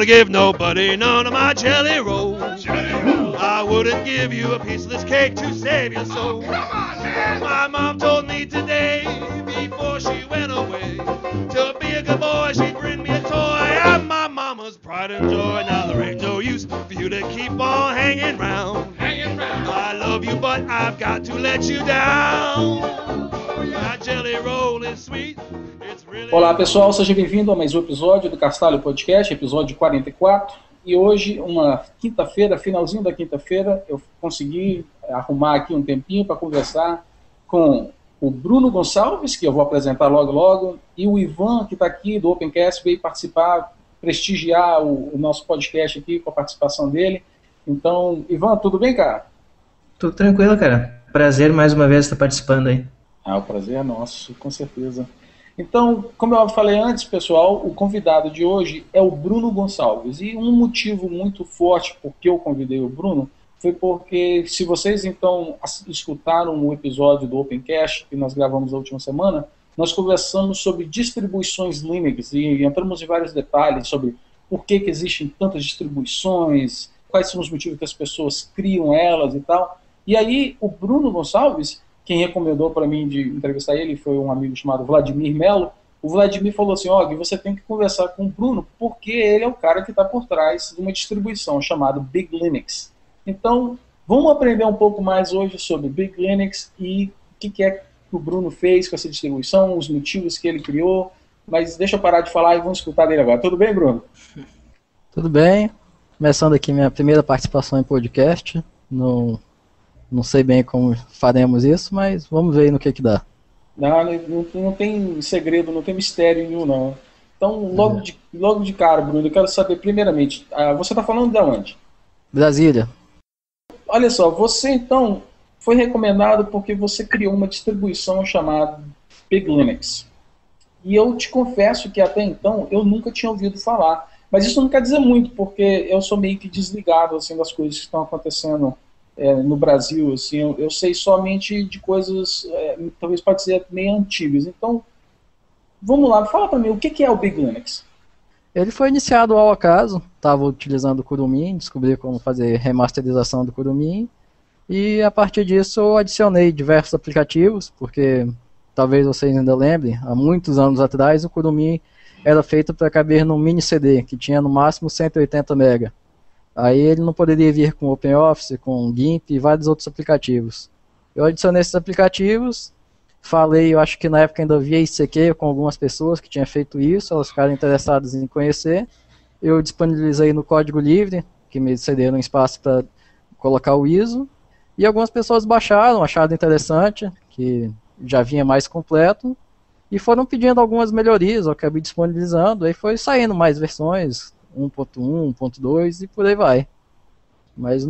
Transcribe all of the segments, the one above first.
give nobody none of my jelly rolls. I wouldn't give you a piece of this cake to save your soul. Come on, man! My mom told me today, before she went away, to be a good boy, she'd bring me a toy. I'm my mama's pride and joy. Now there ain't no use for you to keep on hanging round. I love you, but I've got to let you down. My jelly roll is sweet. Olá pessoal, seja bem-vindo a mais um episódio do Castalho Podcast, episódio 44. E hoje, uma quinta-feira, finalzinho da quinta-feira, eu consegui arrumar aqui um tempinho para conversar com o Bruno Gonçalves, que eu vou apresentar logo, e o Ivan, que está aqui do Opencast, veio participar, prestigiar o nosso podcast aqui com a participação dele. Então, Ivan, tudo bem, cara? Tudo tranquilo, cara. Prazer mais uma vez estar participando aí. O prazer é nosso, com certeza. Então, como eu falei antes, pessoal, o convidado de hoje é o Bruno Gonçalves. E um motivo muito forte por que eu convidei o Bruno foi porque, se vocês então escutaram o episódio do Opencast que nós gravamos na última semana, nós conversamos sobre distribuições Linux e entramos em vários detalhes sobre por que existem tantas distribuições, quais são os motivos que as pessoas criam elas e tal. E aí, o Bruno Gonçalves, quem recomendou para mim de entrevistar ele foi um amigo chamado Vladimir Melo. O Vladimir falou assim, você tem que conversar com o Bruno, porque ele é o cara que está por trás de uma distribuição chamada Big Linux. Então, vamos aprender um pouco mais hoje sobre Big Linux e o que é que o Bruno fez com essa distribuição, os motivos que ele criou. Mas deixa eu parar de falar e vamos escutar dele agora. Tudo bem, Bruno? Tudo bem. Começando aqui minha primeira participação em podcast. Não sei bem como faremos isso, mas vamos ver no que dá. Não tem segredo, não tem mistério nenhum, não. Então, logo de cara, Bruno, eu quero saber, primeiramente, você está falando de onde? Brasília. Olha só, você, então, foi recomendado porque você criou uma distribuição chamada Big Linux. E eu te confesso que até então eu nunca tinha ouvido falar. Mas isso não quer dizer muito, porque eu sou meio que desligado assim, das coisas que estão acontecendo no Brasil, assim, eu sei somente de coisas, talvez pode ser meio antigas. Então, vamos lá, fala para mim, o que é o Big Linux? Ele foi iniciado ao acaso, estava utilizando o Kurumin, descobri como fazer remasterização do Kurumin, e a partir disso eu adicionei diversos aplicativos, porque talvez vocês ainda lembrem, há muitos anos atrás o Kurumin era feito para caber num mini CD, que tinha no máximo 180 MB. Aí ele não poderia vir com OpenOffice, com GIMP e vários outros aplicativos. Eu adicionei esses aplicativos, falei, eu acho que na época ainda havia ICQ com algumas pessoas que tinham feito isso, elas ficaram interessadas em conhecer. Eu disponibilizei no código livre, que me cederam um espaço para colocar o ISO, e algumas pessoas baixaram, acharam interessante, que já vinha mais completo, e foram pedindo algumas melhorias, eu acabei disponibilizando, aí foi saindo mais versões, 1.1, 1.2 e por aí vai. Mas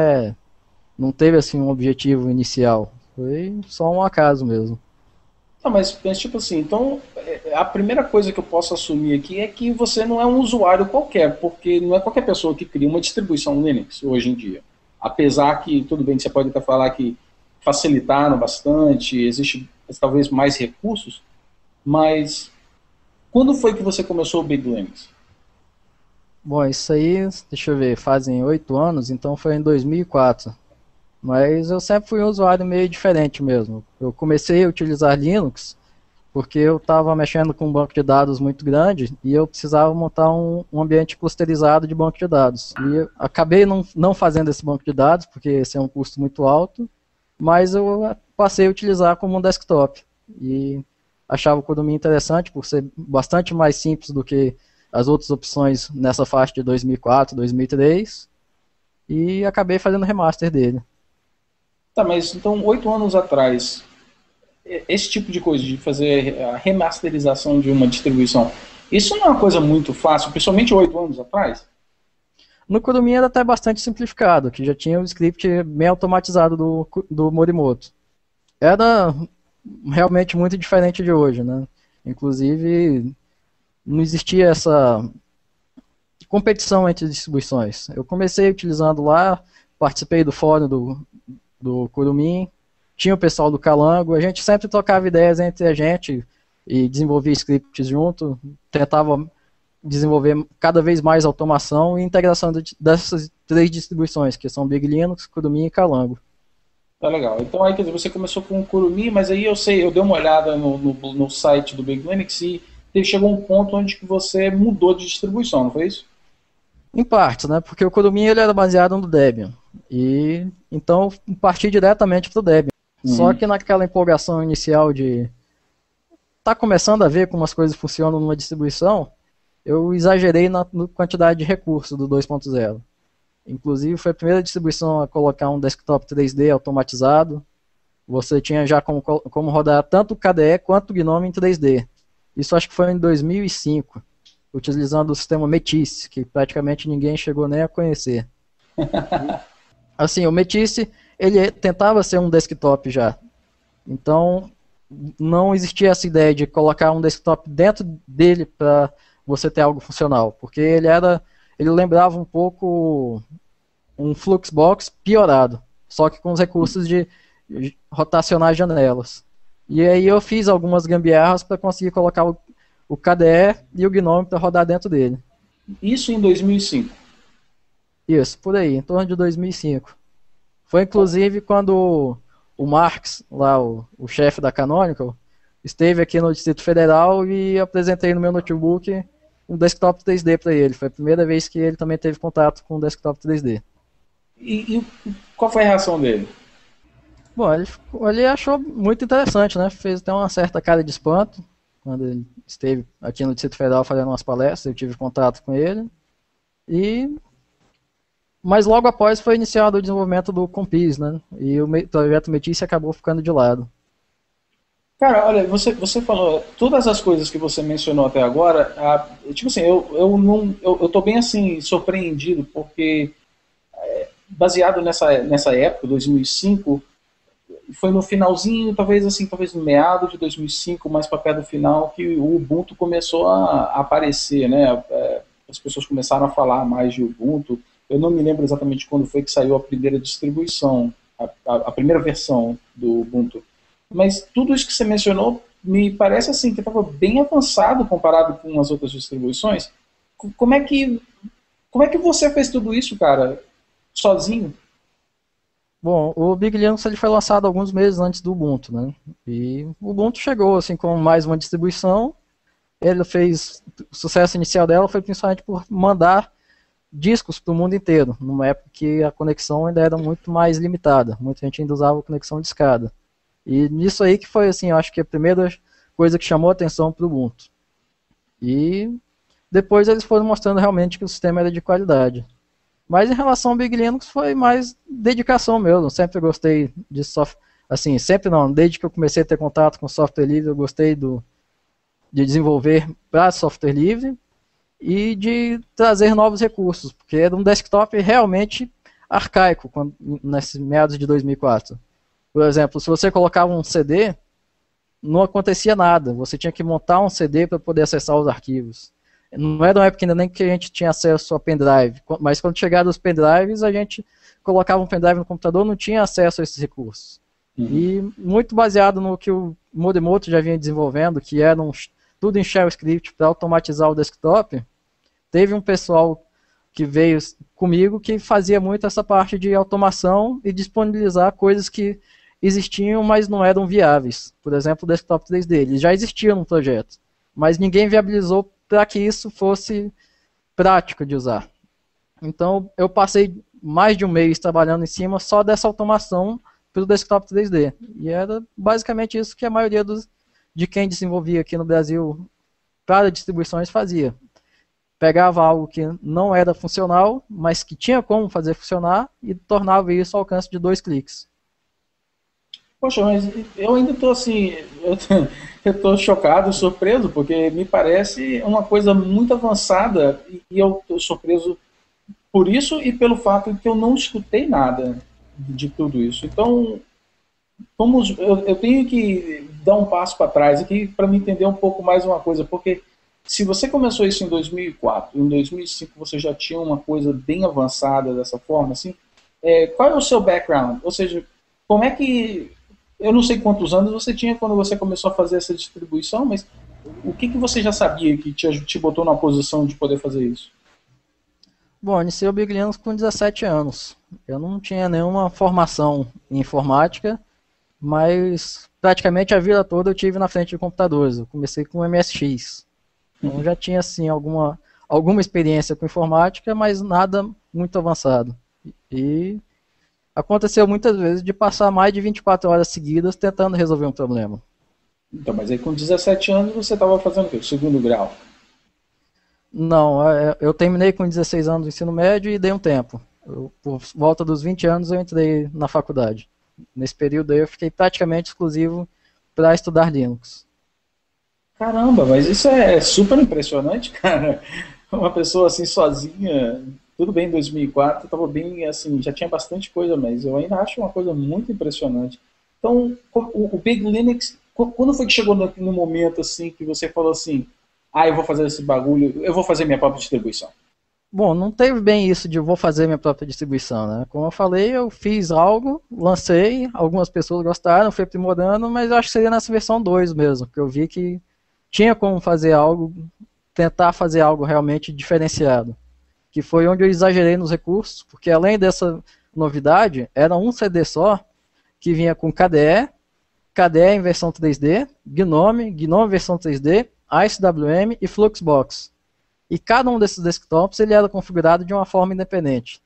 não teve assim um objetivo inicial, foi só um acaso mesmo. Mas tipo assim, então a primeira coisa que eu posso assumir aqui é que você não é um usuário qualquer, porque não é qualquer pessoa que cria uma distribuição Linux hoje em dia. Apesar que, tudo bem que você pode até falar que facilitaram bastante, existe talvez mais recursos, mas quando foi que você começou o Big Linux? Bom, isso aí, deixa eu ver, fazem 8 anos, então foi em 2004. Mas eu sempre fui um usuário meio diferente mesmo. Eu comecei a utilizar Linux porque eu estava mexendo com um banco de dados muito grande e eu precisava montar um ambiente clusterizado de banco de dados. E eu acabei não fazendo esse banco de dados porque esse é um custo muito alto, mas eu passei a utilizar como um desktop. E achava o Kurumin interessante por ser bastante mais simples do que as outras opções nessa faixa de 2004, 2003, e acabei fazendo remaster dele. Tá, mas então 8 anos atrás, esse tipo de coisa, de fazer a remasterização de uma distribuição, isso não é uma coisa muito fácil, principalmente 8 anos atrás? No Kurumin era até bastante simplificado, que já tinha o script bem automatizado do Morimoto. Era realmente muito diferente de hoje, né? Inclusive, não existia essa competição entre distribuições. Eu comecei utilizando lá, participei do fórum do Kurumin, tinha o pessoal do Calango, a gente sempre trocava ideias entre a gente e desenvolvia scripts junto, tentava desenvolver cada vez mais automação e integração dessas 3 distribuições, que são Big Linux, Kurumin e Calango. Tá legal. Então aí, quer dizer, você começou com o Kurumin, mas aí eu dei uma olhada no site do Big Linux e chegou um ponto onde que você mudou de distribuição, não foi isso? Em parte, né? Porque o Kurumin ele era baseado no Debian. E então parti diretamente para o Debian. Só que naquela empolgação inicial de tá começando a ver como as coisas funcionam numa distribuição, eu exagerei na quantidade de recursos do 2.0. Inclusive foi a primeira distribuição a colocar um desktop 3D automatizado. Você tinha já como rodar tanto o KDE quanto o GNOME em 3D. Isso acho que foi em 2005, utilizando o sistema Metis, que praticamente ninguém chegou nem a conhecer. Assim, o Metis, ele tentava ser um desktop já. Então, não existia essa ideia de colocar um desktop dentro dele para você ter algo funcional, porque ele lembrava um pouco um Fluxbox piorado, só que com os recursos de rotacionar janelas. E aí eu fiz algumas gambiarras para conseguir colocar o KDE e o GNOME para rodar dentro dele. Isso em 2005? Isso, por aí, em torno de 2005. Foi inclusive quando o Marx, lá o chefe da Canonical, esteve aqui no Distrito Federal e apresentei no meu notebook um desktop 3D para ele. Foi a primeira vez que ele também teve contato com um desktop 3D. E qual foi a reação dele? Bom, ele achou muito interessante, né? Fez até uma certa cara de espanto quando ele esteve aqui no Distrito Federal fazendo umas palestras. Eu tive contato com ele. Mas logo após foi iniciado o desenvolvimento do Compis, né? E o projeto Metis acabou ficando de lado. Cara, olha, você falou todas as coisas que você mencionou até agora. Tipo assim, eu tô bem assim surpreendido porque baseado nessa época, 2005, foi no finalzinho, talvez no meado de 2005, mais para perto do final, que o Ubuntu começou a aparecer, né? As pessoas começaram a falar mais de Ubuntu. Eu não me lembro exatamente quando foi que saiu a primeira distribuição, a primeira versão do Ubuntu. Mas tudo isso que você mencionou me parece assim que estava bem avançado comparado com as outras distribuições. Como é que você fez tudo isso, cara, sozinho? Bom, o Big Linux ele foi lançado alguns meses antes do Ubuntu, né? E o Ubuntu chegou assim com mais uma distribuição. Ele fez o sucesso inicial dela foi principalmente por mandar discos para o mundo inteiro, numa época que a conexão ainda era muito mais limitada. Muita gente ainda usava conexão de escada. E nisso aí que foi, assim, eu acho que a primeira coisa que chamou a atenção para o Ubuntu. E depois eles foram mostrando realmente que o sistema era de qualidade. Mas em relação ao Big Linux foi mais dedicação mesmo. Eu sempre gostei de software, assim, sempre não, desde que eu comecei a ter contato com software livre, eu gostei de desenvolver para software livre e de trazer novos recursos, porque era um desktop realmente arcaico nesses meados de 2004. Por exemplo, se você colocava um CD, não acontecia nada. Você tinha que montar um CD para poder acessar os arquivos. Não era uma época ainda nem que a gente tinha acesso a pendrive, mas quando chegaram os pendrives, a gente colocava um pendrive no computador, não tinha acesso a esses recursos. E muito baseado no que o Morimoto já vinha desenvolvendo, que era tudo em shell script para automatizar o desktop, teve um pessoal que veio comigo que fazia muito essa parte de automação e disponibilizar coisas que existiam, mas não eram viáveis. Por exemplo, o desktop 3D, ele já existia no projeto, mas ninguém viabilizou para que isso fosse prático de usar. Então, eu passei mais de um mês trabalhando em cima só dessa automação para o desktop 3D. E era basicamente isso que a maioria de quem desenvolvia aqui no Brasil para distribuições fazia. Pegava algo que não era funcional, mas que tinha como fazer funcionar e tornava isso ao alcance de 2 cliques. Poxa, mas eu ainda estou assim, eu estou chocado, surpreso, porque me parece uma coisa muito avançada e eu estou surpreso por isso e pelo fato de que eu não escutei nada de tudo isso. Então, eu tenho que dar um passo para trás aqui para me entender um pouco mais uma coisa, porque se você começou isso em 2004, em 2005 você já tinha uma coisa bem avançada dessa forma, assim, qual é o seu background? Ou seja, como é que... Eu não sei quantos anos você tinha quando você começou a fazer essa distribuição, mas O que você já sabia que te botou numa posição de poder fazer isso? Bom, eu iniciei o Big Linux com 17 anos. Eu não tinha nenhuma formação em informática, mas praticamente a vida toda eu tive na frente de computadores. Eu comecei com MSX. Então já tinha assim alguma experiência com informática, mas nada muito avançado. E aconteceu muitas vezes de passar mais de 24 horas seguidas tentando resolver um problema. Então, mas aí com 17 anos você estava fazendo o quê? O segundo grau? Não, eu terminei com 16 anos do ensino médio e dei um tempo. Por volta dos 20 anos eu entrei na faculdade. Nesse período aí eu fiquei praticamente exclusivo para estudar Linux. Caramba, mas isso é super impressionante, cara. Uma pessoa assim sozinha, tudo bem, em 2004, estava bem assim, já tinha bastante coisa, mas eu ainda acho uma coisa muito impressionante. Então, o Big Linux, quando foi que chegou no momento assim que você falou assim, eu vou fazer esse bagulho, eu vou fazer minha própria distribuição? Bom, não teve bem isso de vou fazer minha própria distribuição, né? Como eu falei, eu fiz algo, lancei, algumas pessoas gostaram, fui aprimorando, mas eu acho que seria nessa versão 2 mesmo, que eu vi que tinha como fazer algo, tentar fazer algo realmente diferenciado. Que foi onde eu exagerei nos recursos, porque além dessa novidade, era um CD só, que vinha com KDE em versão 3D, GNOME em versão 3D, IceWM e Fluxbox. E cada um desses desktops ele era configurado de uma forma independente.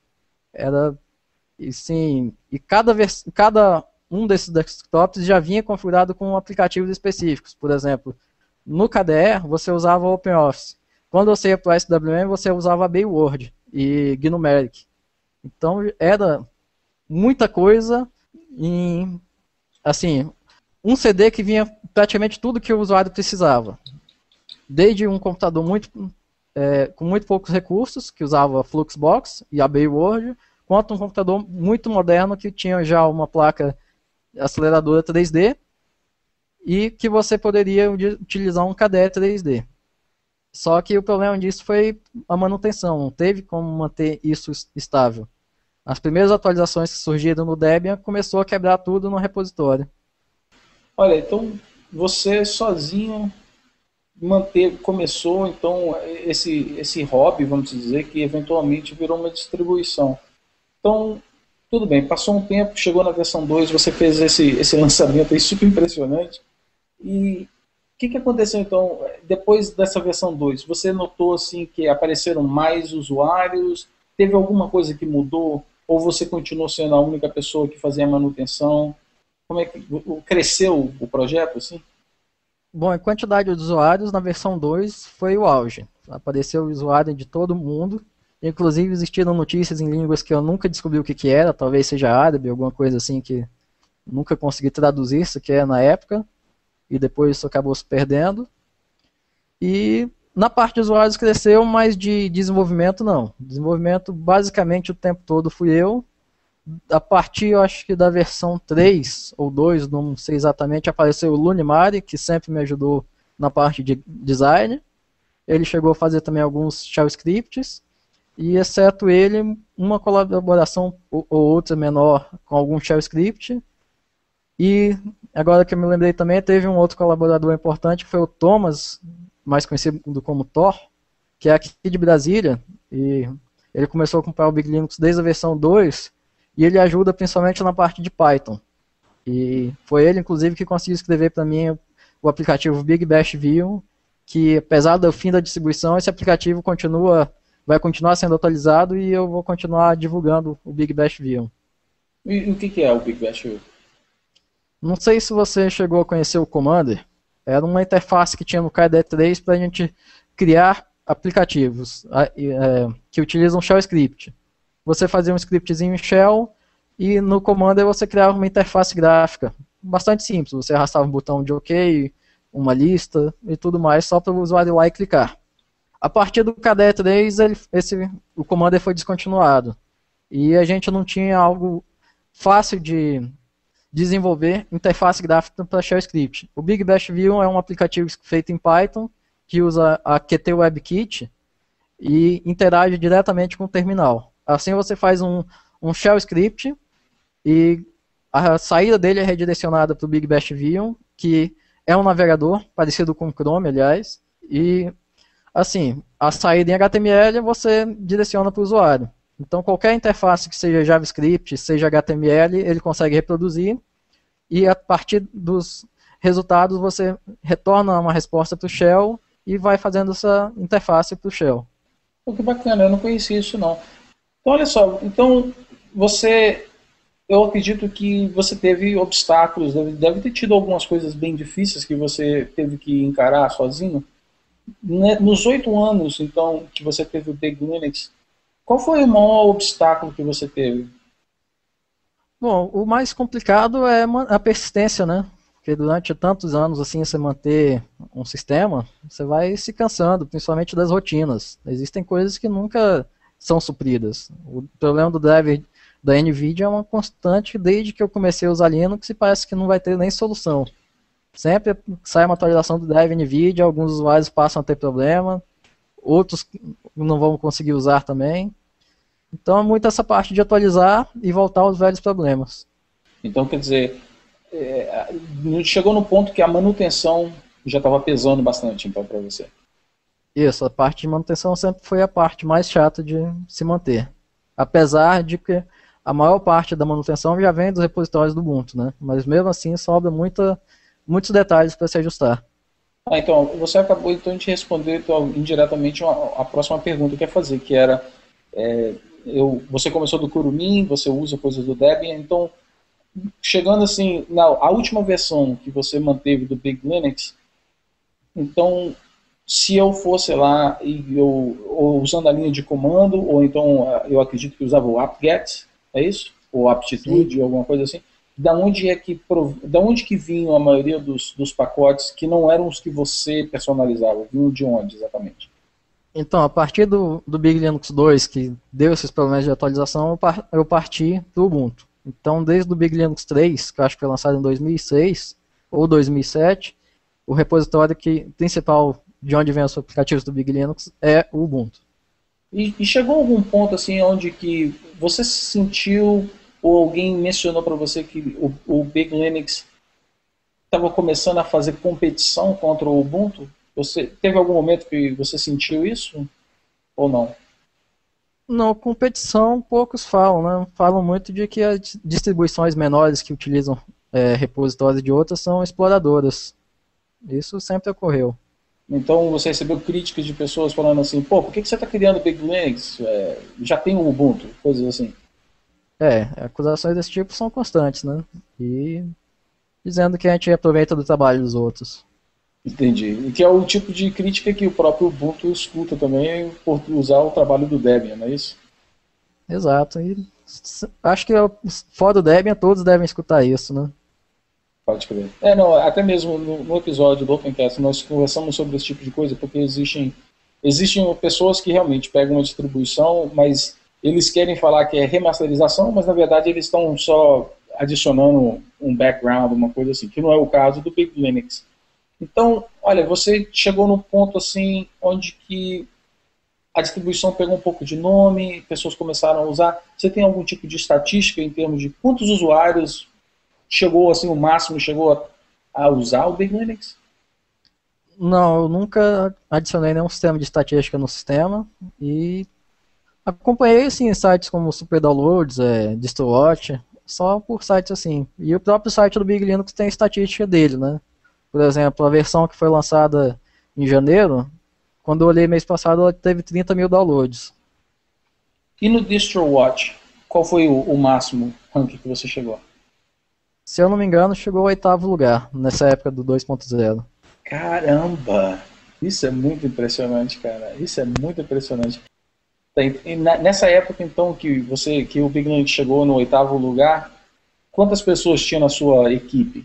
E cada um desses desktops já vinha configurado com aplicativos específicos. Por exemplo, no KDE você usava o OpenOffice. Quando você ia para o IceWM você usava a Bayword e GNUMeric. Então era muita coisa em assim, um CD que vinha praticamente tudo que o usuário precisava. Desde um computador com muito poucos recursos, que usava Fluxbox e a Bayword, quanto um computador muito moderno que tinha já uma placa aceleradora 3D e que você poderia utilizar um KDE 3D. Só que o problema disso foi a manutenção, não teve como manter isso estável. As primeiras atualizações que surgiram no Debian começou a quebrar tudo no repositório. Olha, então você sozinho começou então esse hobby, vamos dizer, que eventualmente virou uma distribuição. Então, tudo bem, passou um tempo, chegou na versão 2, você fez esse lançamento aí super impressionante. E o que aconteceu então, depois dessa versão 2? Você notou assim que apareceram mais usuários? Teve alguma coisa que mudou? Ou você continuou sendo a única pessoa que fazia a manutenção? Como é que cresceu o projeto assim? Bom, em quantidade de usuários, na versão 2 foi o auge. Apareceu usuário de todo mundo. Inclusive existiram notícias em línguas que eu nunca descobri o que era, talvez seja árabe, alguma coisa assim que nunca consegui traduzir isso que é na época, e depois isso acabou se perdendo. E na parte de usuários cresceu, mas de desenvolvimento não. Desenvolvimento basicamente o tempo todo fui eu. A partir, eu acho que da versão 3 ou 2, não sei exatamente, apareceu o Lunimari, que sempre me ajudou na parte de design. Ele chegou a fazer também alguns shell scripts, e exceto ele, uma colaboração ou outra menor com algum shell script. E agora que eu me lembrei também, teve um outro colaborador importante, que foi o Thomas, mais conhecido como Thor, que é aqui de Brasília, e ele começou a comprar o Big Linux desde a versão 2, e ele ajuda principalmente na parte de Python. E foi ele, inclusive, que conseguiu escrever para mim o aplicativo Big Bash View, que apesar do fim da distribuição, esse aplicativo vai continuar sendo atualizado e eu vou continuar divulgando o Big Bash View. E o que é o Big Bash View? Não sei se você chegou a conhecer o Commander. Era uma interface que tinha no KDE 3 para a gente criar aplicativos que utilizam shell script. Você fazia um scriptzinho em shell e no Commander você criava uma interface gráfica bastante simples. Você arrastava um botão de OK, uma lista e tudo mais só para o usuário ir lá e clicar. A partir do KDE 3 o Commander foi descontinuado e a gente não tinha algo fácil de desenvolver interface gráfica para shell script. O Big Bash View é um aplicativo feito em Python que usa a Qt WebKit e interage diretamente com o terminal. Assim você faz um shell script e a saída dele é redirecionada para o Big Bash View, que é um navegador parecido com o Chrome, aliás, e assim, a saída em HTML você direciona para o usuário. Então qualquer interface que seja JavaScript, seja HTML, ele consegue reproduzir e a partir dos resultados você retorna uma resposta para o shell e vai fazendo essa interface para o shell. Pô, que bacana, eu não conhecia isso não. Então olha só, então eu acredito que você teve obstáculos, deve ter tido algumas coisas bem difíceis que você teve que encarar sozinho. Nos 8 anos, então, que você teve o Big Linux, qual foi o maior obstáculo que você teve? Bom, o mais complicado é a persistência, né? Porque durante tantos anos assim você manter um sistema, você vai se cansando, principalmente das rotinas. Existem coisas que nunca são supridas. O problema do driver da NVIDIA é uma constante desde que eu comecei a usar Linux e parece que não vai ter nem solução. Sempre sai uma atualização do drive NVIDIA, alguns usuários passam a ter problema, outros não vão conseguir usar também. Então é muito essa parte de atualizar e voltar aos velhos problemas. Então, quer dizer, chegou no ponto que a manutenção já estava pesando bastante então, para você. Isso, a parte de manutenção sempre foi a parte mais chata de se manter. Apesar de que a maior parte da manutenção já vem dos repositórios do Ubuntu, né? Mas mesmo assim sobra muitos detalhes para se ajustar. Então, você acabou então de responder então, indiretamente a próxima pergunta que eu ia fazer, que era, você começou do Kurumin, você usa coisas do Debian, então, chegando assim, a última versão que você manteve do Big Linux, então, se eu fosse lá, ou usando a linha de comando, ou então, eu acredito que usava o apt-get, é isso? Ou aptitude, ou alguma coisa assim. Da onde que vinham a maioria dos pacotes que não eram os que você personalizava? Vinham de onde, exatamente? Então, a partir do Big Linux 2, que deu esses problemas de atualização, eu parti do Ubuntu. Então, desde o Big Linux 3, que eu acho que foi lançado em 2006 ou 2007, o repositório principal de onde vem os aplicativos do Big Linux é o Ubuntu. E chegou a algum ponto assim onde que você se sentiu ou alguém mencionou para você que o Big Linux estava começando a fazer competição contra o Ubuntu? Você teve algum momento que você sentiu isso ou não? Não, competição poucos falam, né? Falam muito de que as distribuições menores que utilizam repositórios de outras são exploradoras. Isso sempre ocorreu. Então você recebeu críticas de pessoas falando assim, pô, por que você está criando Big Linux? Já tem o Ubuntu, coisas assim. Acusações desse tipo são constantes, né? E dizendo que a gente aproveita do trabalho dos outros. Entendi. E que é o tipo de crítica que o próprio Ubuntu escuta também por usar o trabalho do Debian, não é isso? Exato. E acho que fora do Debian todos devem escutar isso, né? Pode crer. Não, até mesmo no episódio do Opencast nós conversamos sobre esse tipo de coisa, porque existem pessoas que realmente pegam uma distribuição, mas eles querem falar que é remasterização, mas na verdade eles estão só adicionando um background, uma coisa assim, que não é o caso do Big Linux. Então, olha, você chegou num ponto assim, onde que a distribuição pegou um pouco de nome, pessoas começaram a usar. Você tem algum tipo de estatística em termos de quantos usuários chegou assim, o máximo chegou a usar o Big Linux? Não, eu nunca adicionei nenhum sistema de estatística no sistema e acompanhei assim, sites como Super Downloads, DistroWatch, só por sites assim. E o próprio site do Big Linux tem estatística dele, né? Por exemplo, a versão que foi lançada em janeiro, quando eu olhei mês passado, ela teve 30 mil downloads. E no DistroWatch, qual foi o máximo ranking que você chegou? Se eu não me engano, chegou ao 8º lugar, nessa época do 2.0. Caramba! Isso é muito impressionante, cara. Isso é muito impressionante. Nessa época, então, que o Big Linux chegou no 8º lugar, quantas pessoas tinha na sua equipe?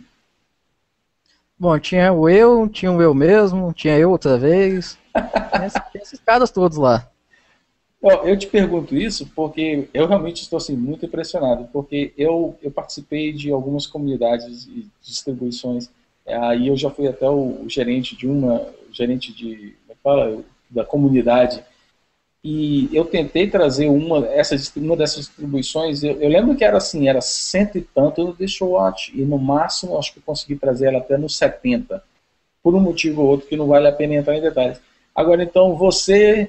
Bom, tinha o eu mesmo, tinha eu outra vez. Tinha esses caras todos lá. Eu te pergunto isso porque eu realmente estou assim, muito impressionado, porque eu participei de algumas comunidades e distribuições, aí eu já fui até o gerente da comunidade, e eu tentei trazer uma dessas distribuições, eu lembro que era assim, era 100 e tanto no DistroWatch, e no máximo acho que eu consegui trazer ela até nos 70. por um motivo ou outro que não vale a pena entrar em detalhes. Agora, então, você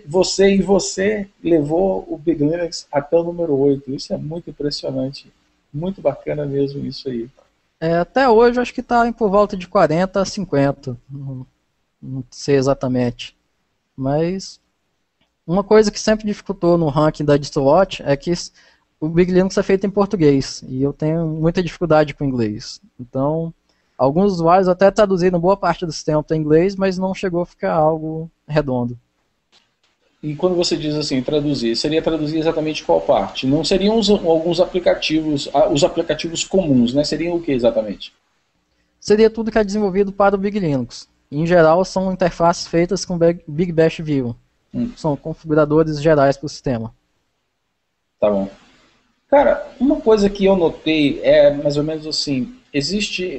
levou o Big Linux até o número 8. Isso é muito impressionante. Muito bacana mesmo isso aí. Até hoje, acho que está por volta de 40 a 50. Não sei exatamente. Mas uma coisa que sempre dificultou no ranking da DistroWatch é que o Big Linux é feito em português. E eu tenho muita dificuldade com inglês. Então, alguns usuários até traduziram boa parte do sistema para inglês, mas não chegou a ficar algo redondo. E quando você diz assim, traduzir, seria traduzir exatamente qual parte? Não seriam alguns aplicativos, os aplicativos comuns, né? Seriam o que exatamente? Seria tudo que é desenvolvido para o Big Linux. Em geral, são interfaces feitas com Big Bash View. São configuradores gerais para o sistema. Tá bom. Cara, uma coisa que eu notei é mais ou menos assim, existe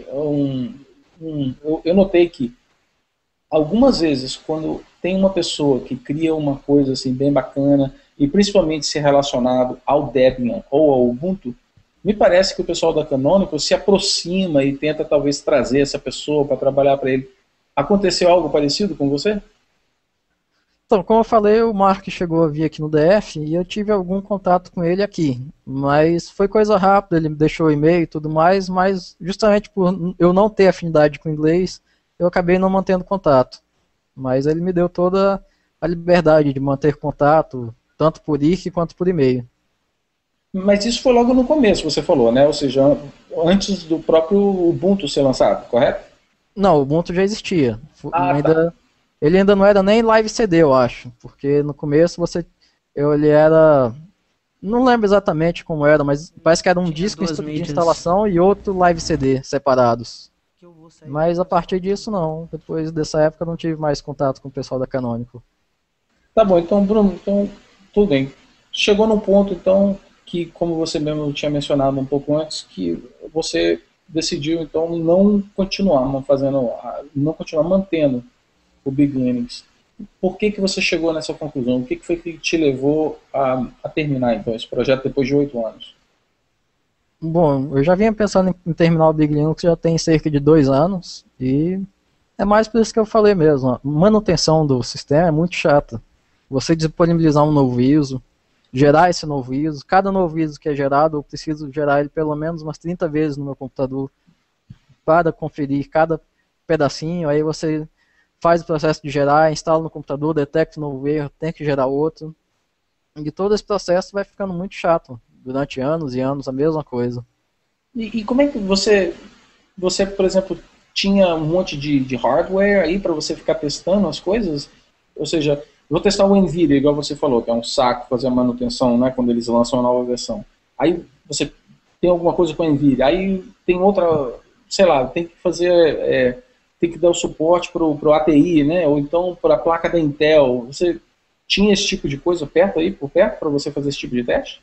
eu notei que algumas vezes quando tem uma pessoa que cria uma coisa assim bem bacana e principalmente se relacionado ao Debian ou ao Ubuntu, me parece que o pessoal da Canonical se aproxima e tenta talvez trazer essa pessoa para trabalhar para ele. Aconteceu algo parecido com você? Então, como eu falei, o Mark chegou a vir aqui no DF e eu tive algum contato com ele aqui. Mas foi coisa rápida, ele me deixou e-mail e tudo mais, mas justamente por eu não ter afinidade com inglês, eu acabei não mantendo contato. Mas ele me deu toda a liberdade de manter contato, tanto por IRC quanto por e-mail. Mas isso foi logo no começo, você falou, né? Ou seja, antes do próprio Ubuntu ser lançado, correto? Não, o Ubuntu já existia. Tá. Ele ainda não era nem live CD, eu acho. Porque no começo ele era... Não lembro exatamente como era, mas parece que era um disco de instalação e outro live CD separados. Mas a partir disso não. Depois dessa época eu não tive mais contato com o pessoal da Canonical. Tá bom, então Bruno, então, tudo bem. Chegou num ponto então que, como você mesmo tinha mencionado um pouco antes, que você decidiu então não continuar mantendo o Big Linux. Por que você chegou nessa conclusão? O que foi que te levou a terminar então esse projeto depois de 8 anos? Bom, eu já vinha pensando em terminar o Big Linux já tem cerca de 2 anos e é mais por isso que eu falei mesmo. A manutenção do sistema é muito chata. Você disponibilizar um novo ISO, gerar esse novo ISO, cada novo ISO que é gerado eu preciso gerar ele pelo menos umas 30 vezes no meu computador para conferir cada pedacinho, aí você faz o processo de gerar, instala no computador, detecta um novo erro, tem que gerar outro. E todo esse processo vai ficando muito chato. Durante anos e anos, a mesma coisa. E como é que você, por exemplo, tinha um monte de hardware aí para você ficar testando as coisas? Ou seja, vou testar o NVIDIA, igual você falou, que é um saco fazer a manutenção, né, quando eles lançam a nova versão. Aí você tem alguma coisa com a NVIDIA, aí tem outra, sei lá, tem que fazer... tem que dar o suporte para o ATI, né? Ou então para a placa da Intel. Você tinha esse tipo de coisa por perto, para você fazer esse tipo de teste?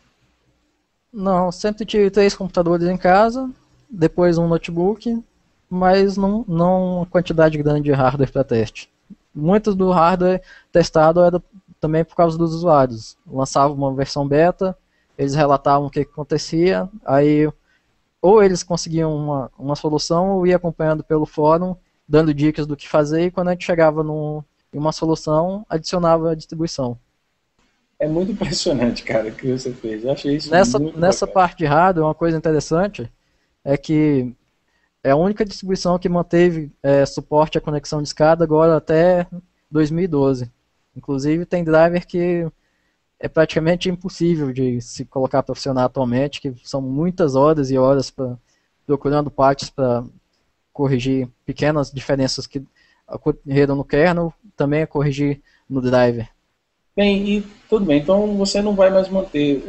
Não, sempre tive 3 computadores em casa, depois um notebook, mas não uma quantidade grande de hardware para teste. Muito do hardware testado era também por causa dos usuários. Lançava uma versão beta, eles relatavam o que acontecia, aí ou eles conseguiam uma solução ou ia acompanhando pelo fórum, dando dicas do que fazer, e quando a gente chegava em uma solução, adicionava a distribuição. É muito impressionante, cara, o que você fez. Eu achei isso nessa parte de hardware, uma coisa interessante é que é a única distribuição que manteve suporte à conexão de escada agora até 2012. Inclusive tem driver que é praticamente impossível de se colocar para funcionar atualmente, que são muitas horas e horas procurando patches para corrigir pequenas diferenças que ocorreram no kernel, também a corrigir no driver. Bem, e tudo bem, então você não vai mais manter.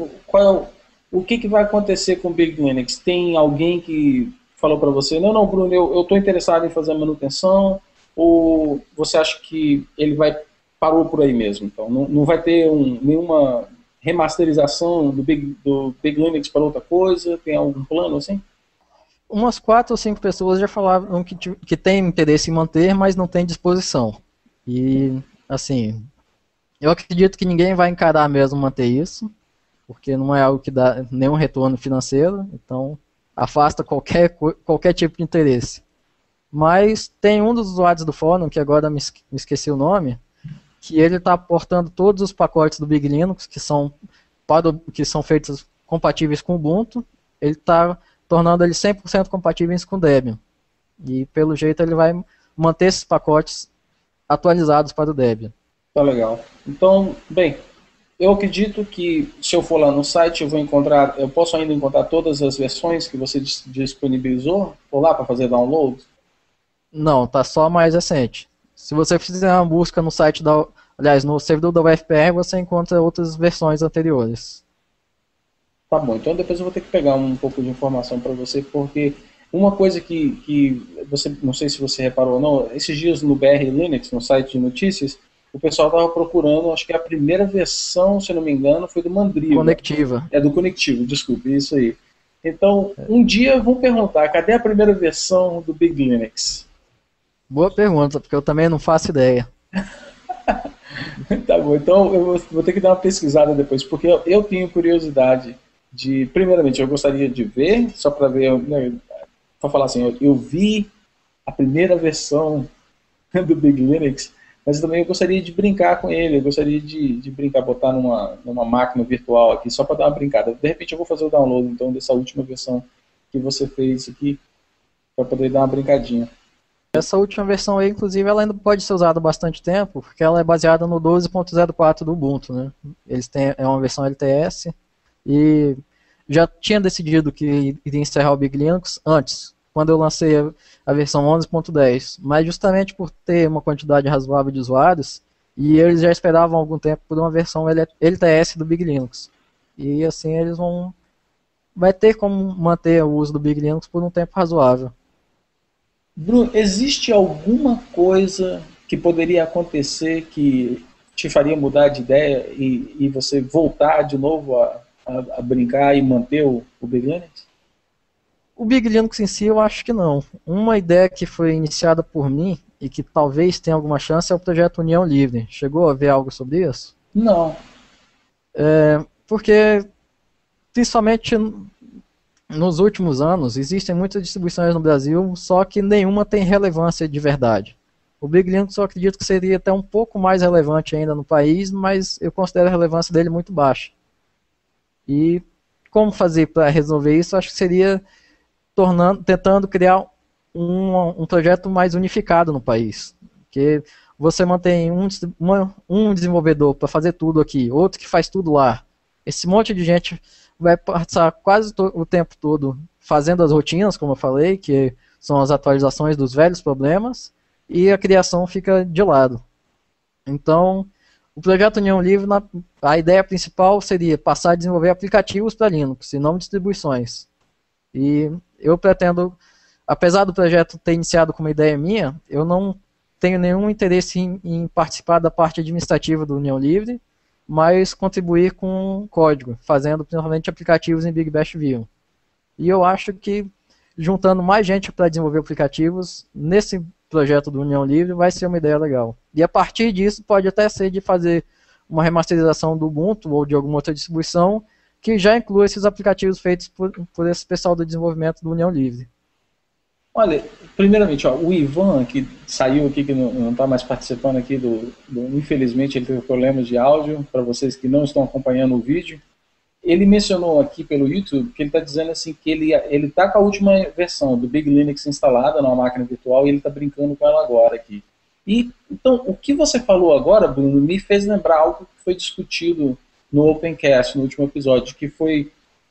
O que vai acontecer com o Big Linux? Tem alguém que falou para você, não, Bruno, eu estou interessado em fazer a manutenção, ou você acha que ele parou por aí mesmo? Então, não vai ter nenhuma remasterização do Big Linux para outra coisa? Tem algum plano assim? Umas 4 ou 5 pessoas já falaram que tem interesse em manter, mas não tem disposição. E, assim, eu acredito que ninguém vai encarar mesmo manter isso, porque não é algo que dá nenhum retorno financeiro, então afasta qualquer tipo de interesse. Mas tem um dos usuários do fórum, que agora me esqueci o nome, que ele está portando todos os pacotes do Big Linux, que são feitos compatíveis com o Ubuntu, ele está tornando eles 100% compatíveis com o Debian. E pelo jeito ele vai manter esses pacotes atualizados para o Debian. Tá legal. Então, bem, eu acredito que se eu for lá no site eu posso ainda encontrar todas as versões que você disponibilizou por lá para fazer download? Não, tá só a mais recente. Se você fizer uma busca no site no servidor da UFPR, você encontra outras versões anteriores. Tá bom, então depois eu vou ter que pegar um pouco de informação para você, porque uma coisa que você, não sei se você reparou ou não, esses dias no BR Linux, no site de notícias, o pessoal estava procurando, acho que a primeira versão, se eu não me engano, foi do Mandriva. Conectiva. É do Conectivo, desculpe, isso aí. Então, um dia vão perguntar, cadê a primeira versão do Big Linux? Boa pergunta, porque eu também não faço ideia. Tá bom, então eu vou ter que dar uma pesquisada depois, porque eu tenho curiosidade de, primeiramente, eu gostaria de ver, só para ver, né, para falar assim, eu vi a primeira versão do Big Linux, mas também eu gostaria de brincar com ele, eu gostaria de brincar, botar numa máquina virtual aqui, só para dar uma brincada. De repente eu vou fazer o download, então, dessa última versão que você fez aqui, para poder dar uma brincadinha. Essa última versão aí, inclusive, ela ainda pode ser usada bastante tempo, porque ela é baseada no 12.04 do Ubuntu, né? É uma versão LTS, e já tinha decidido que iria encerrar o Big Linux antes, quando eu lancei a versão 11.10, mas justamente por ter uma quantidade razoável de usuários, e eles já esperavam algum tempo por uma versão LTS do Big Linux. E assim vai ter como manter o uso do Big Linux por um tempo razoável. Bruno, existe alguma coisa que poderia acontecer que te faria mudar de ideia e você voltar de novo a brincar e manter o Big Linux? O Big Linux em si eu acho que não. Uma ideia que foi iniciada por mim e que talvez tenha alguma chance é o projeto União Livre. Chegou a ver algo sobre isso? Não. Porque, principalmente nos últimos anos, existem muitas distribuições no Brasil, só que nenhuma tem relevância de verdade. O Big Linux eu acredito que seria até um pouco mais relevante ainda no país, mas eu considero a relevância dele muito baixa. E como fazer para resolver isso? Acho que seria tentando criar um projeto mais unificado no país. Porque você mantém um desenvolvedor para fazer tudo aqui, outro que faz tudo lá. Esse monte de gente vai passar quase o tempo todo fazendo as rotinas, como eu falei, que são as atualizações dos velhos problemas, e a criação fica de lado. Então, o projeto União Livre, a ideia principal seria passar a desenvolver aplicativos para Linux, e não distribuições. E eu pretendo, apesar do projeto ter iniciado com uma ideia minha, eu não tenho nenhum interesse em participar da parte administrativa do União Livre, mas contribuir com código, fazendo principalmente aplicativos em Big Bash View. E eu acho que juntando mais gente para desenvolver aplicativos nesse projeto do União Livre vai ser uma ideia legal. E a partir disso pode até ser de fazer uma remasterização do Ubuntu ou de alguma outra distribuição que já inclua esses aplicativos feitos por esse pessoal do desenvolvimento do União Livre. Olha, primeiramente, o Ivan, que saiu aqui, que não está mais participando aqui infelizmente ele teve problemas de áudio, para vocês que não estão acompanhando o vídeo, ele mencionou aqui pelo YouTube que ele está dizendo assim que ele está com a última versão do Big Linux instalada numa máquina virtual e ele está brincando com ela agora aqui. E, então, o que você falou agora, Bruno, me fez lembrar algo que foi discutido no Opencast, no último episódio, que foi...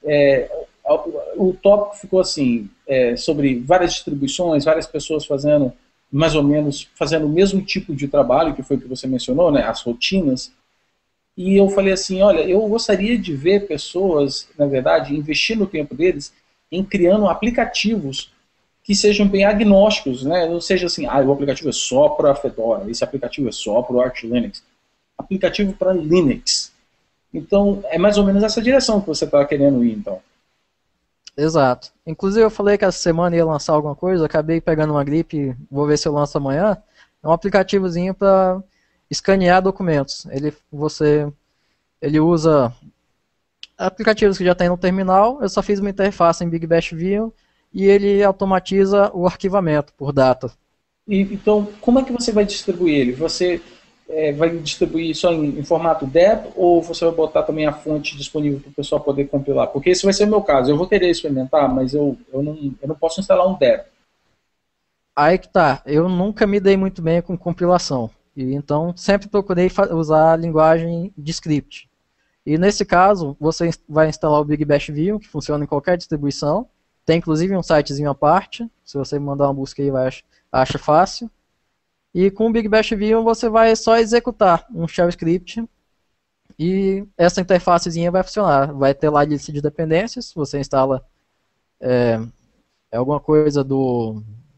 o tópico ficou assim, sobre várias distribuições, várias pessoas fazendo, mais ou menos, fazendo o mesmo tipo de trabalho, que foi o que você mencionou, né, as rotinas. E eu falei assim, olha, eu gostaria de ver pessoas, na verdade, investindo o tempo deles em criando aplicativos que sejam bem agnósticos, né? Não seja assim, o aplicativo é só para Fedora, esse aplicativo é só para o Arch Linux. Aplicativo para Linux. Então, é mais ou menos essa direção que você está querendo ir, então. Exato. Inclusive eu falei que essa semana ia lançar alguma coisa, acabei pegando uma gripe, vou ver se eu lanço amanhã. É um aplicativozinho para escanear documentos. Ele usa aplicativos que já tem no terminal, eu só fiz uma interface em Big Bash View e ele automatiza o arquivamento por data. Então, como é que você vai distribuir ele? Você vai distribuir só em formato DEP ou você vai botar também a fonte disponível para o pessoal poder compilar? Porque esse vai ser o meu caso. Eu vou querer experimentar, mas eu não posso instalar um DEP. Aí que tá, eu nunca me dei muito bem com compilação, e então sempre procurei usar a linguagem de script. E nesse caso, você vai instalar o Big Bash View, que funciona em qualquer distribuição, tem inclusive um sitezinho à parte, se você mandar uma busca aí acha fácil. E com o Big Bash View você vai só executar um shell script e essa interfacezinha vai funcionar. Vai ter lá a lista de dependências, você instala alguma coisa do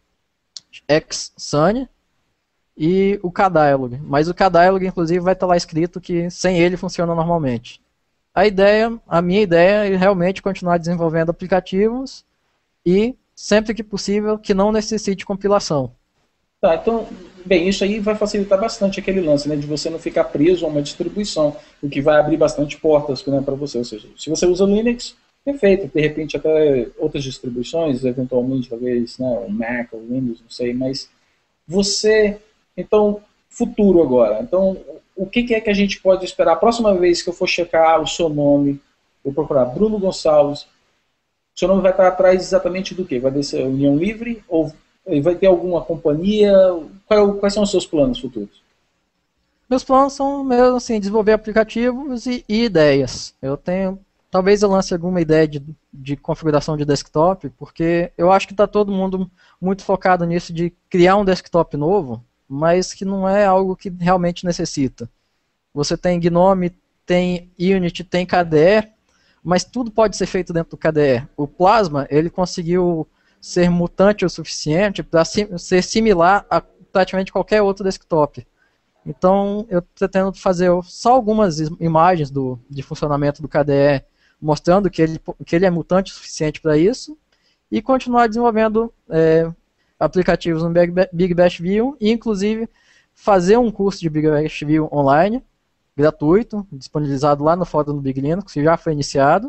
Xsun e o KDialog, mas o KDialog inclusive vai estar lá escrito que sem ele funciona normalmente. A minha ideia é realmente continuar desenvolvendo aplicativos e sempre que possível que não necessite compilação. Tá, então, bem, isso aí vai facilitar bastante aquele lance, né, de você não ficar preso a uma distribuição, o que vai abrir bastante portas, né, para você. Ou seja, se você usa Linux, perfeito, de repente até outras distribuições, eventualmente talvez, né, um Mac ou Windows, não sei, mas você, então, futuro agora. Então, o que é que a gente pode esperar? A próxima vez que eu for checar o seu nome, eu procurar Bruno Gonçalves, o seu nome vai estar atrás exatamente do quê? Vai descer a União Livre ou vai ter alguma companhia? Quais são os seus planos futuros? Meus planos são mesmo assim, desenvolver aplicativos e ideias. Talvez eu lance alguma ideia de configuração de desktop, porque eu acho que está todo mundo muito focado nisso de criar um desktop novo, mas que não é algo que realmente necessita. Você tem GNOME, tem Unity, tem KDE, mas tudo pode ser feito dentro do KDE. O Plasma, ele conseguiu ser mutante o suficiente para ser similar a praticamente qualquer outro desktop. Então, eu pretendo fazer só algumas imagens de funcionamento do KDE, mostrando que ele é mutante o suficiente para isso, e continuar desenvolvendo aplicativos no Big Bash View, e inclusive fazer um curso de Big Bash View online, gratuito, disponibilizado lá no fórum do Big Linux, que já foi iniciado.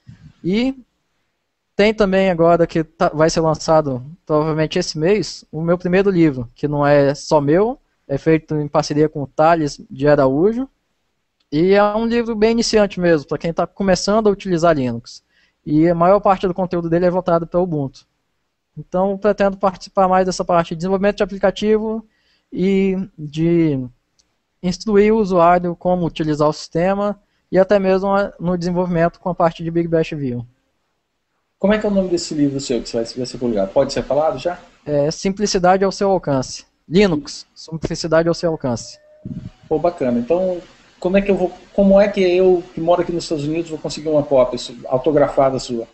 E tem também agora que vai ser lançado, provavelmente esse mês, o meu primeiro livro, que não é só meu, é feito em parceria com o Thales de Araújo, e é um livro bem iniciante mesmo, para quem está começando a utilizar Linux. E a maior parte do conteúdo dele é voltado para o Ubuntu. Então, pretendo participar mais dessa parte de desenvolvimento de aplicativo e de instruir o usuário como utilizar o sistema e até mesmo no desenvolvimento com a parte de Big Bash View. Como é que é o nome desse livro seu que vai ser publicado? Pode ser falado já? Simplicidade ao seu alcance. Linux, simplicidade ao seu alcance. Pô, bacana. Então, como é que eu, que moro aqui nos Estados Unidos, vou conseguir uma cópia autografada sua?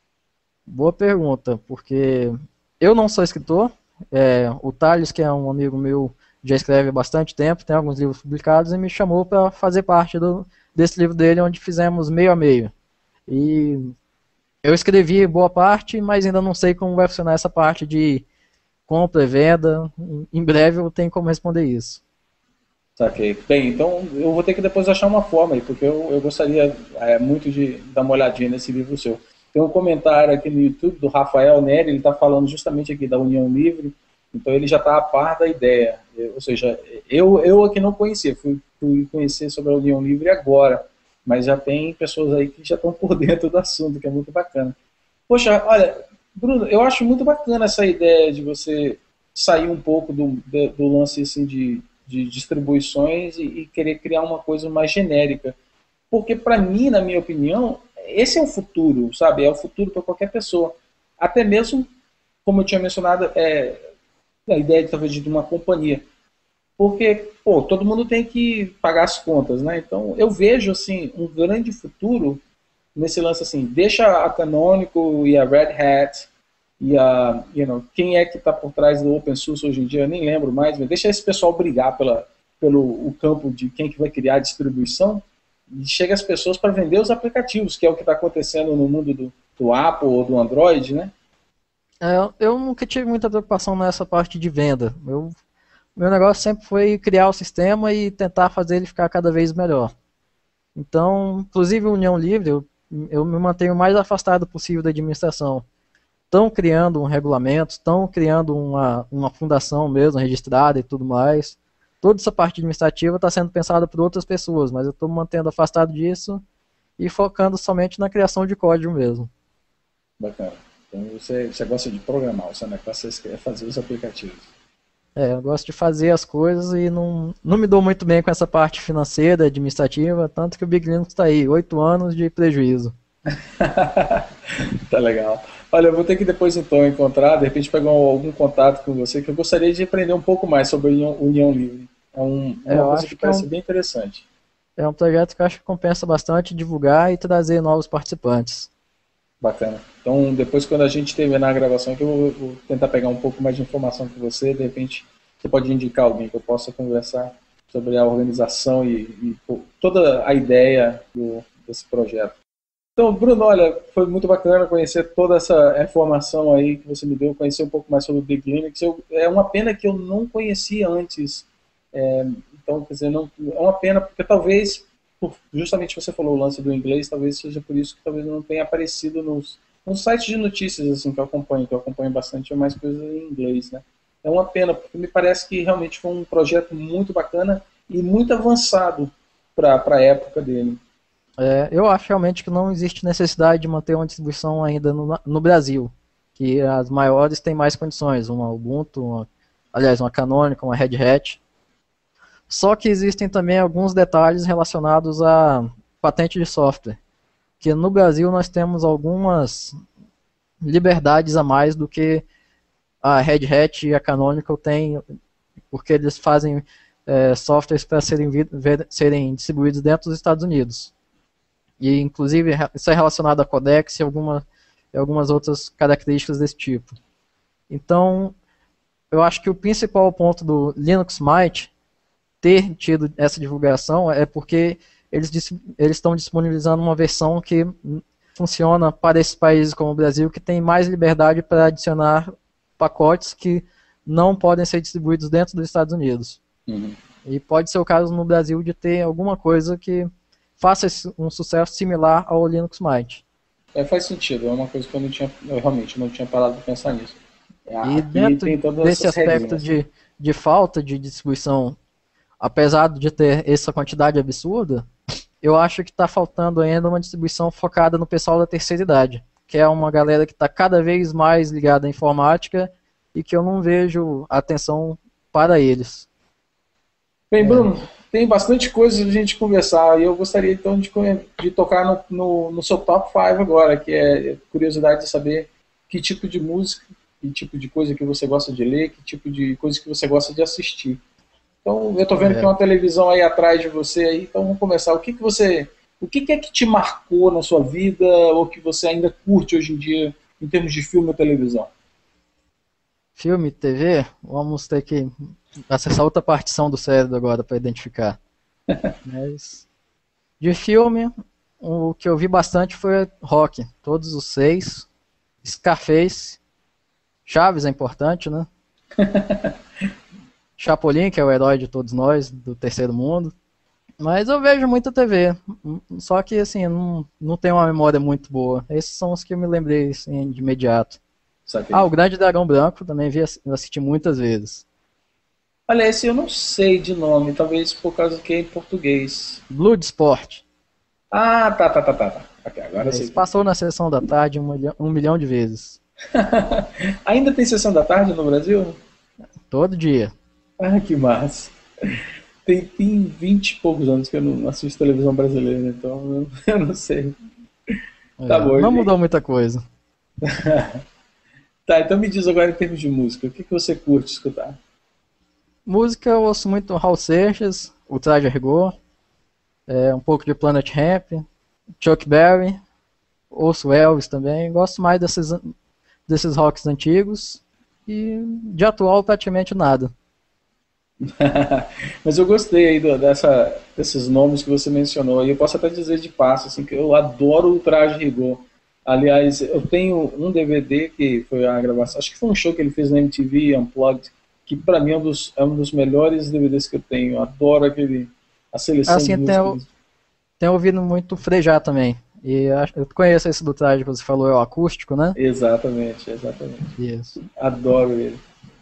Boa pergunta, porque eu não sou escritor, o Thales, que é um amigo meu, já escreve há bastante tempo, tem alguns livros publicados, e me chamou para fazer parte desse livro dele, onde fizemos meio a meio. E eu escrevi boa parte, mas ainda não sei como vai funcionar essa parte de compra e venda. Em breve eu tenho como responder isso. Saquei. Bem, então eu vou ter que depois achar uma forma aí, porque eu gostaria muito de dar uma olhadinha nesse livro seu. Tem um comentário aqui no YouTube do Rafael Neri, ele está falando justamente aqui da União Livre, então ele já está a par da ideia. Ou seja, eu aqui não conhecia, fui conhecer sobre a União Livre agora, mas já tem pessoas aí que já estão por dentro do assunto, que é muito bacana. Poxa, olha, Bruno, eu acho muito bacana essa ideia de você sair um pouco do lance assim, de distribuições e querer criar uma coisa mais genérica. Porque, para mim, na minha opinião, esse é o futuro, sabe? É o futuro para qualquer pessoa. Até mesmo, como eu tinha mencionado, a ideia talvez de uma companhia. Porque, pô, todo mundo tem que pagar as contas, né? Então, eu vejo, assim, um grande futuro nesse lance, assim, deixa a Canonical e a Red Hat e quem é que está por trás do Open Source hoje em dia, eu nem lembro mais, mas deixa esse pessoal brigar pelo campo de quem que vai criar a distribuição e chega as pessoas para vender os aplicativos, que é o que está acontecendo no mundo do Apple ou do Android, né? Eu nunca tive muita preocupação nessa parte de venda. Meu negócio sempre foi criar o sistema e tentar fazer ele ficar cada vez melhor. Então, inclusive a União Livre, eu me mantenho o mais afastado possível da administração. estão criando um regulamento, estão criando uma fundação mesmo, registrada e tudo mais. Toda essa parte administrativa está sendo pensada por outras pessoas, mas eu estou me mantendo afastado disso e focando somente na criação de código mesmo. Bacana. Então você gosta de programar, você não é que você quer fazer os aplicativos. Eu gosto de fazer as coisas e não me dou muito bem com essa parte financeira, administrativa, tanto que o Big Linux está aí, 8 anos de prejuízo. Tá legal. Olha, eu vou ter que depois então encontrar, de repente pegar algum contato com você, que eu gostaria de aprender um pouco mais sobre a União Livre. É uma coisa que parece bem interessante. É um projeto que eu acho que compensa bastante divulgar e trazer novos participantes. Bacana. Então, depois, quando a gente terminar a gravação aqui, eu vou tentar pegar um pouco mais de informação com você. De repente, você pode indicar alguém que eu possa conversar sobre a organização e toda a ideia desse projeto. Então, Bruno, olha, foi muito bacana conhecer toda essa informação aí que você me deu, conhecer um pouco mais sobre o Big Linux. É uma pena que eu não conhecia antes. Então, quer dizer, não, é uma pena porque talvez, justamente você falou o lance do inglês, talvez seja por isso que talvez não tenha aparecido nos sites de notícias assim, que eu acompanho bastante, é mais coisas em inglês, né? É uma pena, porque me parece que realmente foi um projeto muito bacana e muito avançado para a época dele. Eu acho realmente que não existe necessidade de manter uma distribuição ainda no Brasil, que as maiores têm mais condições, uma Ubuntu, uma Canonical, uma Red Hat. Só que existem também alguns detalhes relacionados à patente de software, que no Brasil nós temos algumas liberdades a mais do que a Red Hat e a Canonical têm, porque eles fazem softwares para serem distribuídos dentro dos Estados Unidos. E, inclusive, isso é relacionado a codecs e algumas outras características desse tipo. Então, eu acho que o principal ponto do Linux Mint ter tido essa divulgação é porque eles estão disponibilizando uma versão que funciona para esses países como o Brasil, que tem mais liberdade para adicionar pacotes que não podem ser distribuídos dentro dos Estados Unidos. Uhum. E pode ser o caso no Brasil de ter alguma coisa que faça um sucesso similar ao Linux Mint. Faz sentido, é uma coisa que eu realmente não tinha parado de pensar nisso. E dentro desse aspecto de falta de distribuição, apesar de ter essa quantidade absurda, eu acho que está faltando ainda uma distribuição focada no pessoal da terceira idade, que é uma galera que está cada vez mais ligada à informática e que eu não vejo atenção para eles. Bem, Bruno, tem bastante coisa de a gente conversar e eu gostaria então de tocar no seu top 5 agora, que é curiosidade de saber que tipo de música, que tipo de coisa que você gosta de ler, que tipo de coisa que você gosta de assistir. Então, eu estou vendo que tem uma televisão aí atrás de você, aí, então vamos começar. O que é que te marcou na sua vida, ou que você ainda curte hoje em dia, em termos de filme ou televisão? Filme, TV, vamos ter que acessar outra partição do cérebro agora para identificar. Mas, de filme, o que eu vi bastante foi Rock, todos os 6, Scarface, Chaves é importante, né? Chapolin, que é o herói de todos nós, do terceiro mundo. Mas eu vejo muita TV, só que assim, não tenho uma memória muito boa. Esses são os que eu me lembrei assim, de imediato. O Grande Dragão Branco, também eu assisti muitas vezes. Olha, esse eu não sei de nome, talvez por causa que é em português. Bloodsport. Ah, tá. Okay, agora sim. Passou na sessão da tarde 1 milhão de vezes. Ainda tem sessão da tarde no Brasil? Todo dia. Ah, que massa. Tem 20 e poucos anos que eu não assisto televisão brasileira, então eu não sei. Tá bom. Não mudou muita coisa. Tá, então me diz agora em termos de música, o que você curte escutar? Música eu ouço muito Raul Seixas, o Traje a Rigor, um pouco de Planet Hemp, Chuck Berry, ouço Elvis também, gosto mais desses rocks antigos e de atual praticamente nada. Mas eu gostei aí desses nomes que você mencionou, e eu posso até dizer de passo assim, que eu adoro o Traje a Rigor. Aliás, eu tenho um DVD que foi a gravação, acho que foi um show que ele fez na MTV Unplugged, que pra mim é um dos melhores DVDs que eu tenho. Eu adoro a seleção de músicas. Tenho ouvido muito Frejá também. E eu conheço esse do traje que você falou, é o acústico, né? Exatamente. Isso. Adoro ele.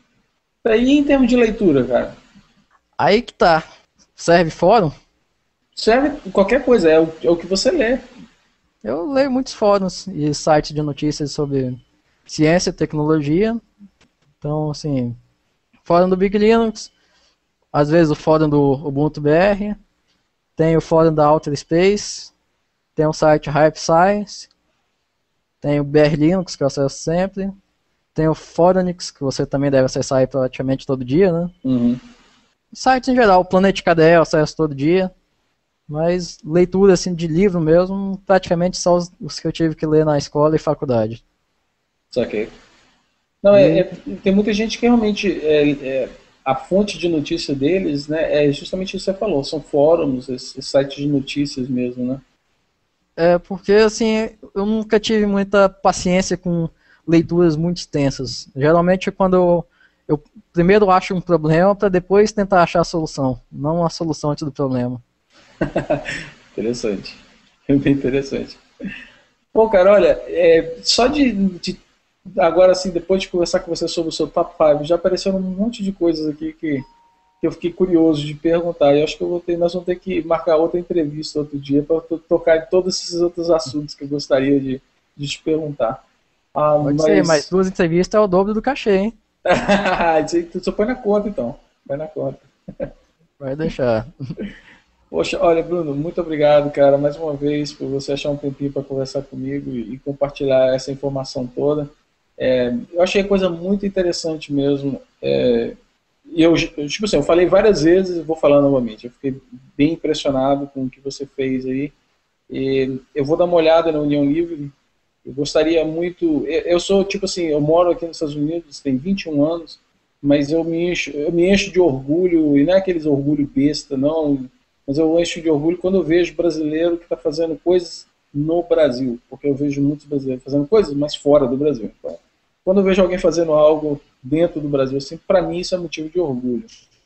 E em termos de leitura, cara? Aí que tá. Serve fórum? Serve qualquer coisa, é o que você lê. Eu leio muitos fóruns e sites de notícias sobre ciência e tecnologia. Então, assim, fórum do Big Linux, às vezes o fórum do Ubuntu BR, tem o fórum da Outer Space, tem o site Hype Science, tem o BR Linux, que eu acesso sempre, tem o Foronix, que você também deve acessar aí praticamente todo dia, né? Uhum. Sites em geral, o Planet KDE eu acesso todo dia, mas leitura assim, de livro mesmo, praticamente só os que eu tive que ler na escola e faculdade. Saquei. Não, tem muita gente que realmente a fonte de notícia deles, né, é justamente isso que você falou, são fóruns, esses sites de notícias mesmo, né? Porque assim, eu nunca tive muita paciência com leituras muito extensas. Geralmente quando eu primeiro acho um problema para depois tentar achar a solução, não a solução antes do problema. Interessante. Bem interessante. Pô, cara, olha, só de agora assim, depois de conversar com você sobre o seu top 5, já apareceram um monte de coisas aqui que eu fiquei curioso de perguntar. E eu acho que nós vamos ter que marcar outra entrevista outro dia para tocar em todos esses outros assuntos que eu gostaria de te perguntar. Pode ser, mas 2 entrevistas é o dobro do cachê, hein? Isso aí tu só põe na conta, então. Põe na conta. Vai deixar. Poxa, olha, Bruno, muito obrigado, cara, mais uma vez, por você achar um tempinho para conversar comigo e compartilhar essa informação toda. Eu achei a coisa muito interessante mesmo. E tipo assim, eu falei várias vezes e vou falar novamente. Eu fiquei bem impressionado com o que você fez aí. E eu vou dar uma olhada na União Livre. Eu gostaria muito. Eu sou, tipo assim, eu moro aqui nos Estados Unidos, tem 21 anos, mas eu me encho de orgulho, e não é aqueles orgulho besta, não, mas eu encho de orgulho quando eu vejo brasileiro que está fazendo coisas no Brasil, porque eu vejo muitos brasileiros fazendo coisas, mas fora do Brasil. Então, quando eu vejo alguém fazendo algo dentro do Brasil, assim, para mim isso é motivo de orgulho.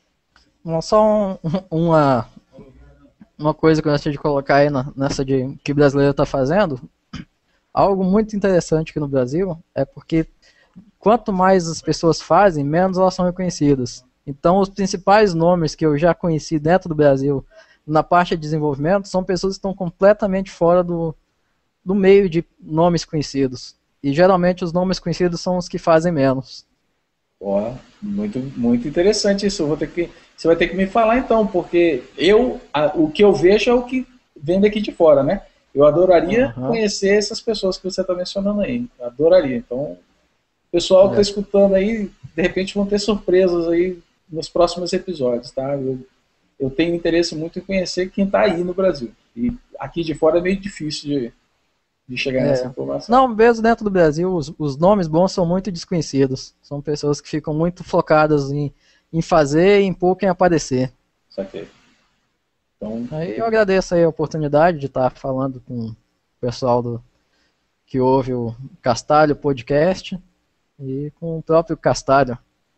Só uma coisa que eu gostaria de colocar aí nessa de que o brasileiro está fazendo. Algo muito interessante aqui no Brasil é porque quanto mais as pessoas fazem, menos elas são reconhecidas. Então, os principais nomes que eu já conheci dentro do Brasil na parte de desenvolvimento são pessoas que estão completamente fora do meio de nomes conhecidos. E geralmente os nomes conhecidos são os que fazem menos. Muito, muito interessante isso. Você vai ter que me falar então, porque o que eu vejo é o que vem daqui de fora, né? Eu adoraria conhecer essas pessoas que você está mencionando aí. Adoraria. Então, o pessoal que está escutando aí, de repente vão ter surpresas aí nos próximos episódios, tá? Eu tenho interesse muito em conhecer quem está aí no Brasil. E aqui de fora é meio difícil de chegar nessa informação. Não, mesmo dentro do Brasil, os nomes bons são muito desconhecidos. São pessoas que ficam muito focadas em fazer e em pouco em aparecer. Saquei. Então, aí eu agradeço aí a oportunidade de estar falando com o pessoal que ouve o Castalho Podcast e com o próprio Castalho.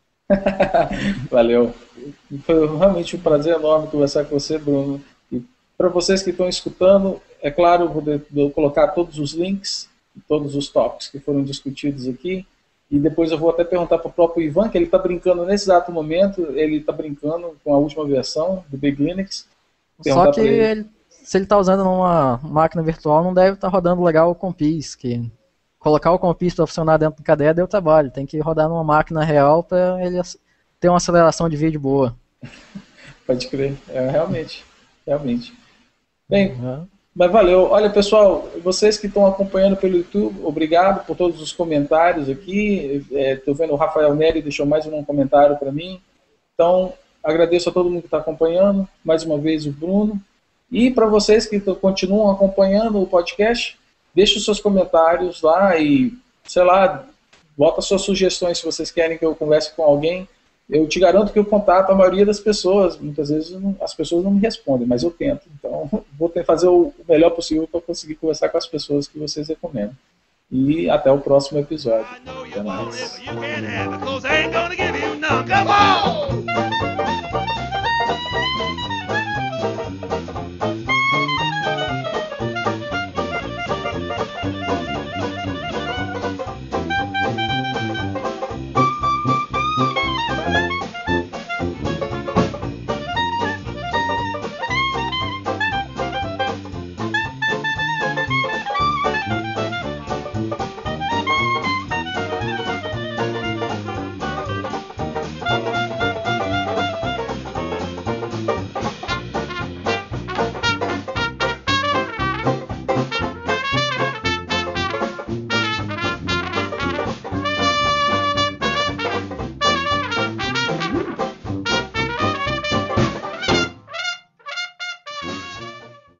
Valeu. Foi realmente um prazer enorme conversar com você, Bruno. E para vocês que estão escutando, é claro, vou colocar todos os links, todos os tópicos que foram discutidos aqui. E depois eu vou até perguntar para o próprio Ivan, que ele está brincando nesse exato momento, ele está brincando com a última versão do Big Linux. Só que se ele está usando uma máquina virtual, não deve estar rodando legal o Compis, que colocar o Compis para funcionar dentro do KDE deu trabalho, tem que rodar numa máquina real para ele ter uma aceleração de vídeo boa. Pode crer, realmente. Bem, mas valeu. Olha, pessoal, vocês que estão acompanhando pelo YouTube, obrigado por todos os comentários aqui. Estou vendo o Rafael Neri deixou mais um comentário para mim. Então, agradeço a todo mundo que está acompanhando, mais uma vez o Bruno. E para vocês que continuam acompanhando o podcast, deixe os seus comentários lá e, sei lá, bota suas sugestões se vocês querem que eu converse com alguém. Eu te garanto que eu contato a maioria das pessoas. Muitas vezes as pessoas não me respondem, mas eu tento. Então, vou fazer o melhor possível para conseguir conversar com as pessoas que vocês recomendam. E até o próximo episódio. Até mais.